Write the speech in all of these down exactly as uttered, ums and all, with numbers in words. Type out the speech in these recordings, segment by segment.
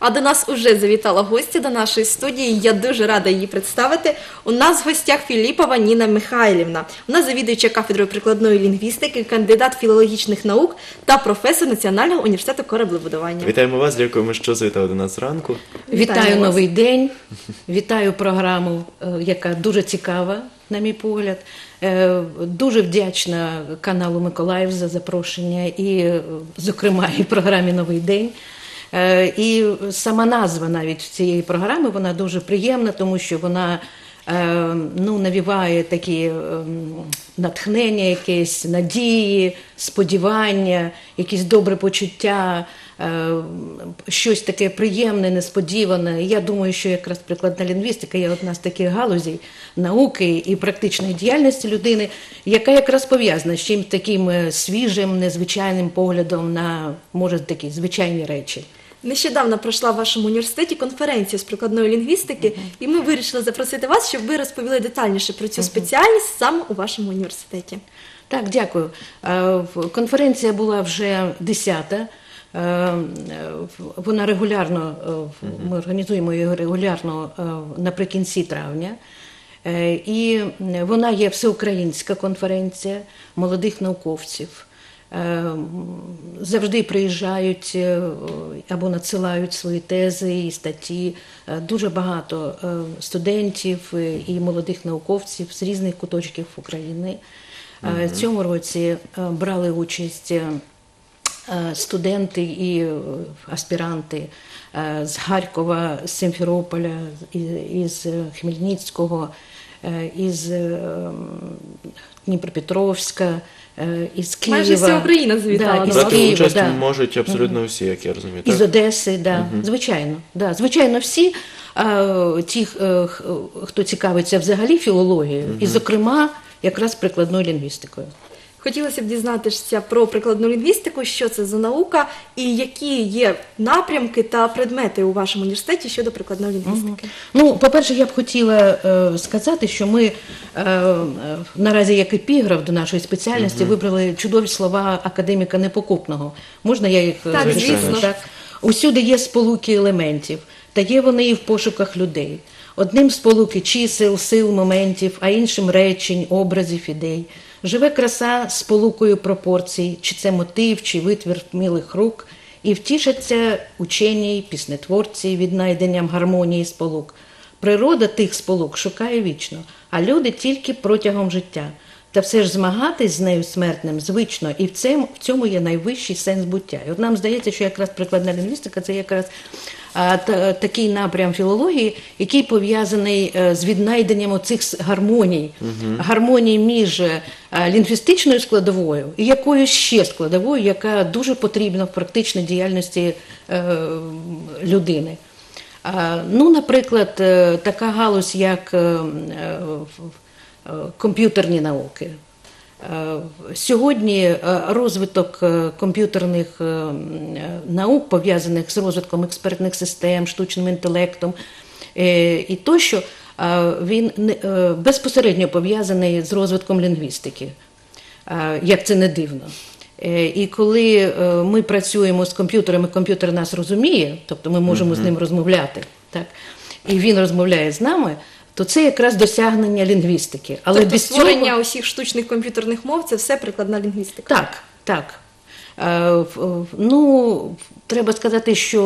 А до нас уже завітала гостя до нашої студії. Я дуже рада її представити. У нас в гостях Філіпова Ніна Михайлівна. Вона завідуюча кафедрою прикладної лінгвістики, кандидат філологічних наук та професор Національного університету кораблебудування. Вітаємо вас, дякуємо, що завітали до нас зранку. Вітаю Вітаємо вас. новий день, вітаю програму, е, яка дуже цікава, на мій погляд. Е, Дуже вдячна каналу Миколаїв за запрошення і, е, зокрема, і програмі «Новий день». Е, І сама назва навіть цієї програми, вона дуже приємна, тому що вона е, ну, навіває такі е, натхнення, якісь надії, сподівання, якісь добре почуття, е, щось таке приємне, несподіване. Я думаю, що якраз прикладна лінгвістика є одна з таких галузей науки і практичної діяльності людини, яка якраз пов'язана з чимось таким свіжим, незвичайним поглядом на, може, такі звичайні речі. Нещодавно пройшла в вашому університеті конференція з прикладної лінгвістики, і ми вирішили запросити вас, щоб ви розповіли детальніше про цю спеціальність саме у вашому університеті. Так, дякую. Е, Конференція була вже десята. Е, Вона регулярно, е, ми організуємо її регулярно е, наприкінці травня. Е, І вона є всеукраїнська конференція молодих науковців. Е, Завжди приїжджають е, або надсилають свої тези і статті. Е, Дуже багато е, студентів е, і молодих науковців з різних куточків України. Е, В цьому році е, брали участь е, студенти і е, аспіранти е, з Харкова, з Сімферополя, із- із Хмельницького, е, із е, Дніпропетровська, е, із Києва. Майже вся Україна завітала Да, до із вас. Брати Києва, участь да. можуть абсолютно всі, як я розумію. Із Так? Одеси, да, звичайно, да, звичайно, всі а, ті, е, х- хто цікавиться взагалі філологією, і, зокрема, якраз прикладною лінгвістикою. Хотілося б дізнатися про прикладну лінгвістику, що це за наука і які є напрямки та предмети у вашому університеті щодо прикладної лінгвістики. Ну, по-перше, я б хотіла е, сказати, що ми е, е, наразі як епіграф до нашої спеціальності вибрали чудові слова академіка Непокупного. Можна я їх е, Так, зачитаю? звісно. Так? Усюди є сполуки елементів, та є вони і в пошуках людей. Одним сполуки чисел, сил, моментів, а іншим речень, образів, ідей. Живе краса сполукою пропорцій, чи це мотив, чи витвір милих рук, і втішаться учені й піснетворці віднайденням гармонії сполук. Природа тих сполук шукає вічно, а люди тільки протягом життя. Та все ж змагатись з нею смертним звично, і в цьому, в цьому є найвищий сенс буття. І от нам здається, що якраз прикладна лінгвістика – це якраз а, та, такий напрям філології, який пов'язаний е, з віднайденням оцих с- гармоній. Гармоній між е, лінгвістичною складовою і якоюсь ще складовою, яка дуже потрібна в практичній діяльності е, людини. А, Ну, наприклад, е, така галузь, як е, е, в- е, комп'ютерні науки. Е, Сьогодні е, розвиток е, комп'ютерних е, м, е, наук, пов'язаних з розвитком експертних систем, штучним інтелектом е, і тощо, е, він не- е, безпосередньо пов'язаний з розвитком лінгвістики, е, як це не дивно. Е, І коли е, ми працюємо з комп'ютером, і комп'ютер нас розуміє, тобто ми можемо з ним розмовляти, так, і він розмовляє з нами, то це якраз досягнення лінгвістики. Але Тобто без створення цього... усіх штучних комп'ютерних мов – це все прикладна лінгвістика. Так, так. Е, в- в- Ну, треба сказати, що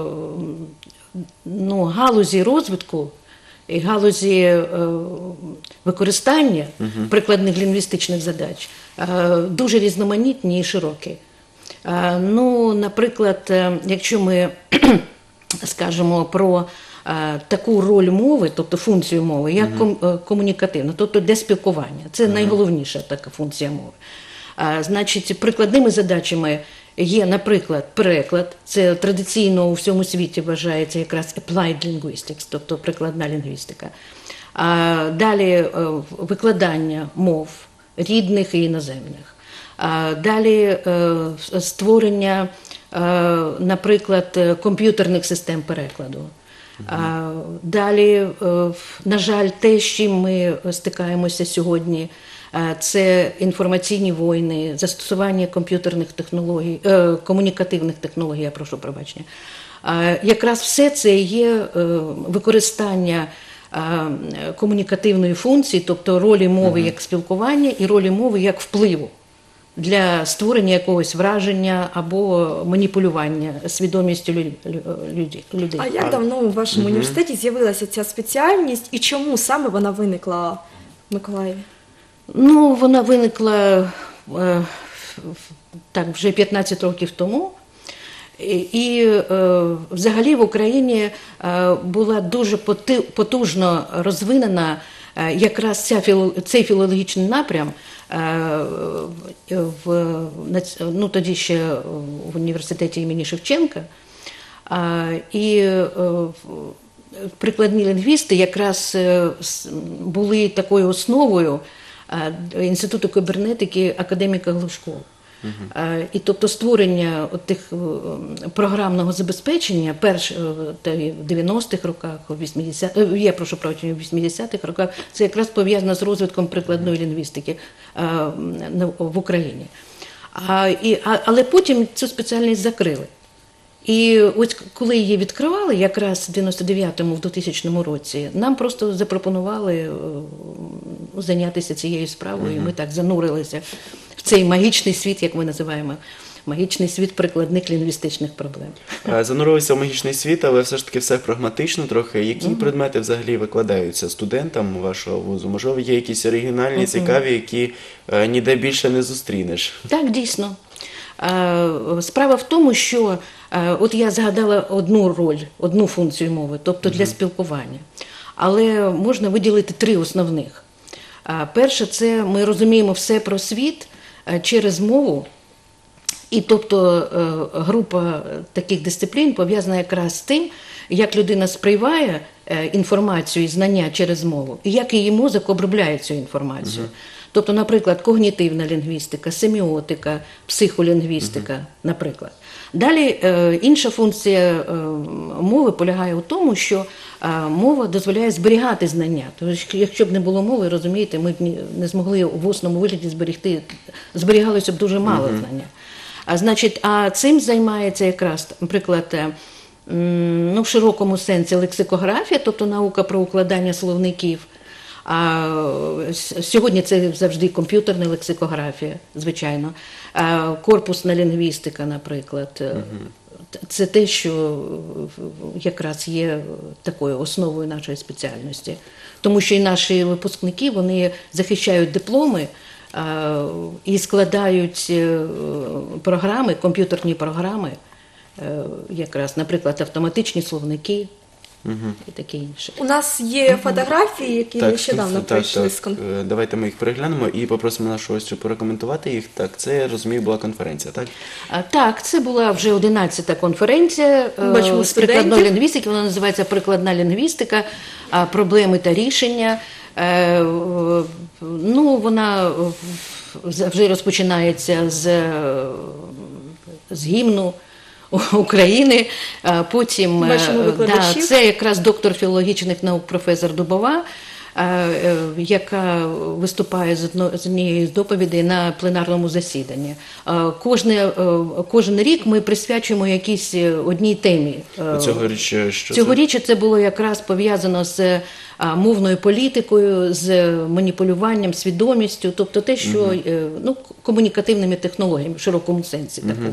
е, ну, галузі розвитку і галузі е, використання прикладних лінгвістичних задач е, дуже різноманітні і широкі. Е, Ну, наприклад, е, якщо ми скажемо про е, таку роль мови, тобто функцію мови, як ком- е, комунікативна, тобто для спілкування. Це найголовніша така функція мови. А, Значить, прикладними задачами є, наприклад, переклад. Це традиційно у всьому світі вважається якраз applied linguistics, тобто прикладна лінгвістика. А далі е, викладання мов рідних і іноземних. А далі е, створення, е, наприклад, е, комп'ютерних систем перекладу. А далі, е, на жаль, те, з чим ми стикаємося сьогодні, е, це інформаційні війни, застосування комп'ютерних технологій, е, комунікативних технологій, я прошу пробачення, Е, Якраз все це є е, використання е, комунікативної функції, тобто ролі мови як спілкування і ролі мови як впливу для створення якогось враження або маніпулювання свідомістю лю- лю- людей- людей. А як давно у вашому університеті з'явилася ця спеціальність і чому саме вона виникла в Миколаєві? Ну, вона виникла е, так, вже п'ятнадцять років тому. І, і е, взагалі в Україні е, була дуже поти- потужно розвинена е, якраз ця філо- цей філологічний напрям е, в, нац- ну, тоді ще в університеті імені Шевченка. А, і е, в- прикладні лінгвісти якраз е, с- були такою основою е, Інституту кібернетики академіка Глушкова. Е, І тобто створення от тих е, програмного забезпечення перш е, та й в дев'яностих роках, у вісімдесятих, е, я прошу прощення, в вісімдесятих роках, це якраз пов'язано з розвитком прикладної лінгвістики е, на- в Україні. А, і, а, але потім цю спеціальність закрили. І ось коли її відкривали, якраз в дев'яносто дев'ятому, в двохтисячному році, нам просто запропонували е, зайнятися цією справою, і ми так занурилися в цей магічний світ, як ми називаємо, магічний світ прикладних лінгвістичних проблем. Е, Занурилися в магічний світ, але все ж таки все прагматично трохи. Які предмети взагалі викладаються студентам вашого вузу? Можливо, є якісь оригінальні, цікаві, які е, ніде більше не зустрінеш? Так, дійсно. Е, Справа в тому, що е, от я згадала одну роль, одну функцію мови, тобто для спілкування. Але можна виділити три основних. Е, Перше, це ми розуміємо все про світ е, через мову. І тобто е, група таких дисциплін пов'язана якраз з тим, як людина сприймає е, інформацію і знання через мову, і як її мозок обробляє цю інформацію. Тобто, наприклад, когнітивна лінгвістика, семіотика, психолінгвістика, наприклад. Далі е, інша функція е, мови полягає у тому, що е, мова дозволяє зберігати знання. Тобто, якщо б не було мови, розумієте, ми б ні- не змогли в усному вигляді зберегти, зберігалося б дуже мало знання. А значить, а цим займається якраз, наприклад, е, м, ну, в широкому сенсі лексикографія, тобто наука про укладання словників. А с- сьогодні це завжди комп'ютерна лексикографія, звичайно. А корпусна лінгвістика, наприклад. Т- Це те, що е, якраз є такою основою нашої спеціальності. Тому що і наші випускники, вони захищають дипломи а, і складають е, програми, комп'ютерні програми, е, якраз, наприклад, автоматичні словники і таке інше. У нас є фотографії, які нещодавно так, прийшли так. з кон... Е, Давайте ми їх переглянемо і попросимо нашого гостя порекоментувати їх. Так, це, я розумію, була конференція, так? А, Так, це була вже одинадцята конференція е, Бачимо з прикладної студентів. лінгвістики. Вона називається «Прикладна лінгвістика. а, Проблеми та рішення». Е, в- Ну, вона в- вже розпочинається з, е, з гімну України. А Потім е, Бачимо да, викладачів. це якраз доктор філологічних наук професор Дубова, е, е, яка виступає з одно- з однією з доповідей на пленарному засіданні. Е, Кожне, е, кожен рік ми присвячуємо якійсь е, одній темі. Е, Цьогоріч е, що це? Цьогоріч це було якраз пов'язано з а, мовною політикою, з маніпулюванням, свідомістю, тобто те, що е, ну, комунікативними технологіями в широкому сенсі такому.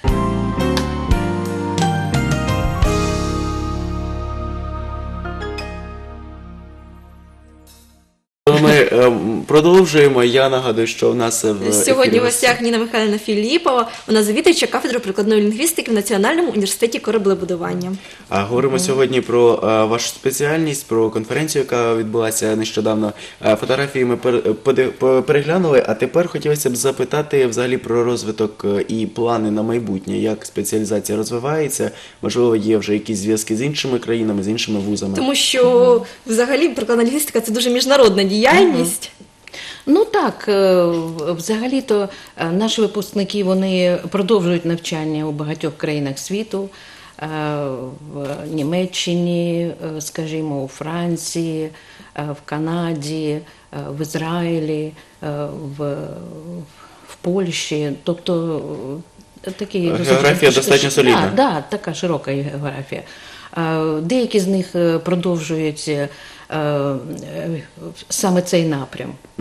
Ми е, продовжуємо. Я нагадую, що в нас в Сьогодні ефірі в гостях Ніна Михайлівна Філіпова, вона завідуюча кафедрою прикладної лінгвістики в Національному університеті кораблебудування. А говоримо сьогодні про е, вашу спеціальність, про конференцію, яка відбулася нещодавно. Е, Фотографії ми пер- поди- по- переглянули, а тепер хотілося б запитати взагалі про розвиток е, і плани на майбутнє, як спеціалізація розвивається, можливо, є вже якісь зв'язки з іншими країнами, з іншими вузами. Тому що взагалі прикладна лінгвістика – це дуже міжнародна діяльність. Ну так, е, взагалі-то е, наші випускники вони продовжують навчання у багатьох країнах світу, е, в Німеччині, е, скажімо, у Франції, е, в Канаді, е, в Ізраїлі, е, в, в Польщі. Тобто такий Географія достатньо солідна. Так, да, така широка географія. Е, Деякі з них е, продовжують е, е, саме цей напрям. Е,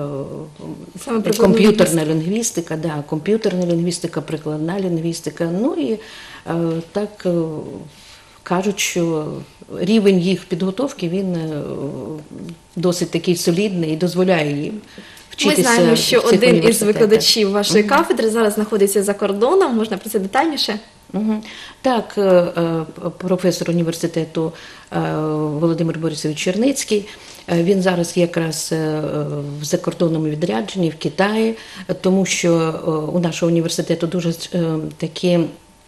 Саме прикладну Комп'ютерна лінгвістика, да, комп'ютерна лінгвістика, прикладна лінгвістика. Ну і е, так е, кажуть, що рівень їх підготовки, він е, досить такий солідний і дозволяє їм Ми вчитися знаємо, що в цих один із університетах. викладачів вашої кафедри зараз знаходиться за кордоном. Можна про це детальніше? Мгм. Так, е, е, професор університету е, Володимир Борисович Черницький, е, він зараз якраз е, в закордонному відрядженні в Китаї, тому що е, у нашого університету дуже е, такі е,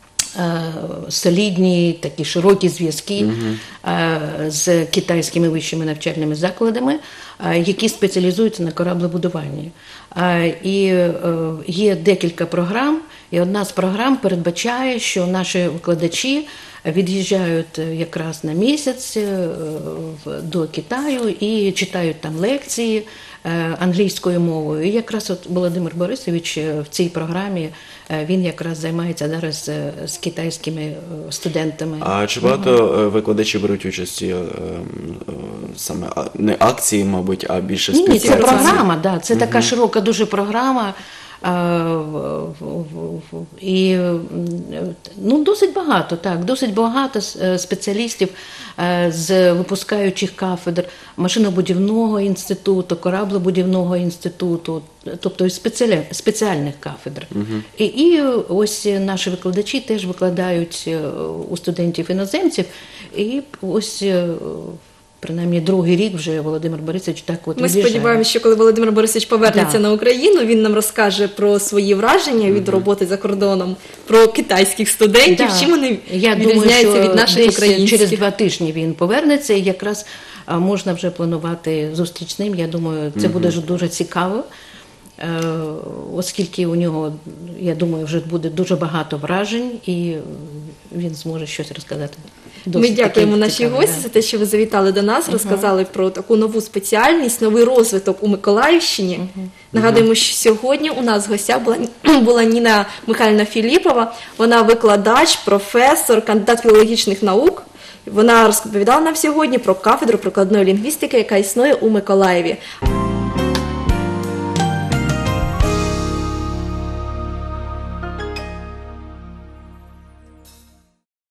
солідні, такі широкі зв'язки е, з китайськими вищими навчальними закладами, е, які спеціалізуються на кораблебудуванні. Е, І е, є декілька програм, і одна з програм передбачає, що наші викладачі від'їжджають якраз на місяць е, в- до Китаю і читають там лекції е, англійською мовою. І якраз от Володимир Борисович е, в цій програмі е, він якраз займається зараз е, з китайськими е, студентами. А чи багато е, викладачів беруть участь е, е, саме а, не акції, мабуть, а більше Ні, ні, це співпраці? програма, да, це така широка дуже програма. А, в- в- в- І м, ну, досить багато, так, досить багато е, спеціалістів е, з випускаючих кафедр машинобудівного інституту, кораблебудівного інституту, тобто спеціалі, спеціальних кафедр. І, і ось наші викладачі теж викладають е, у студентів-іноземців, і ось е, принаймні другий рік вже Володимир Борисович так от Ми від'їжджає. сподіваємося, що коли Володимир Борисович повернеться Да. на Україну, він нам розкаже про свої враження від роботи за кордоном, про китайських студентів, Да. чим вони Я відрізняються думаю, що від наших десь українських. через два тижні він повернеться, і якраз а, можна вже планувати зустріч з ним. Я думаю, це буде ж дуже цікаво, е, оскільки у нього, я думаю, вже буде дуже багато вражень, і він зможе щось розказати. Ми Досить дякуємо таке нашій цікаве, гості да. за те, що ви завітали до нас, розказали про таку нову спеціальність, новий розвиток у Миколаївщині. Нагадуємо, що сьогодні у нас в гостях була, була Ніна Михайлівна Філіпова. Вона викладач, професор, кандидат філологічних наук. Вона розповідала нам сьогодні про кафедру прикладної лінгвістики, яка існує у Миколаєві.